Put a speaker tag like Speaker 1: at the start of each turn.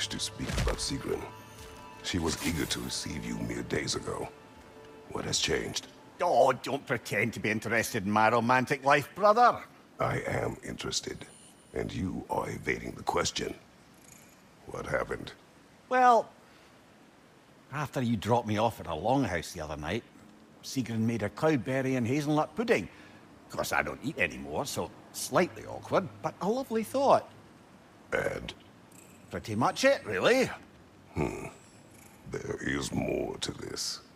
Speaker 1: wish to speak about Sigrun. She was eager to receive you mere days ago. What has changed?
Speaker 2: Oh, don't pretend to be interested in my romantic life, brother.
Speaker 1: I am interested, and you are evading the question. What happened?
Speaker 2: Well, after you dropped me off at a longhouse the other night, Sigrun made a cloudberry and hazelnut pudding. Of course, I don't eat anymore, so slightly awkward, but a lovely thought.
Speaker 1: And?
Speaker 2: Pretty much it, really.
Speaker 1: There is more to this.